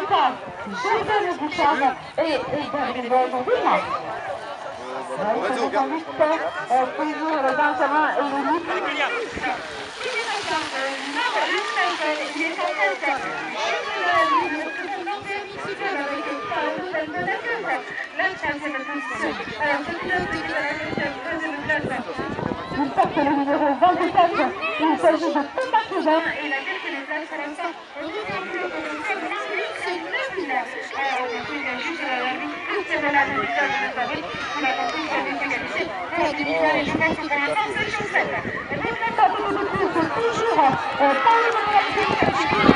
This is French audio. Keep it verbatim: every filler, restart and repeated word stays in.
Lucas, jeune Bouchard et Gabriel Mondima. Ils sont conduits toujours le Benjamin et le Luc. Il porte le numéro vingt-quatre. Il s'agit de Thomas Cousin. Et la qualité des places pour l'instant au deuxième plus haut potentiel de l'inscrire, c'est neuf mille. Alors, du coup, il a juste l'arbitre qui est la demi-finale de Paris. Il a compris qu'il avait égalisé pour la demi-finale et je pense que pour l'instant, c'est chose faite. Et donc, maintenant, c'est toujours Paul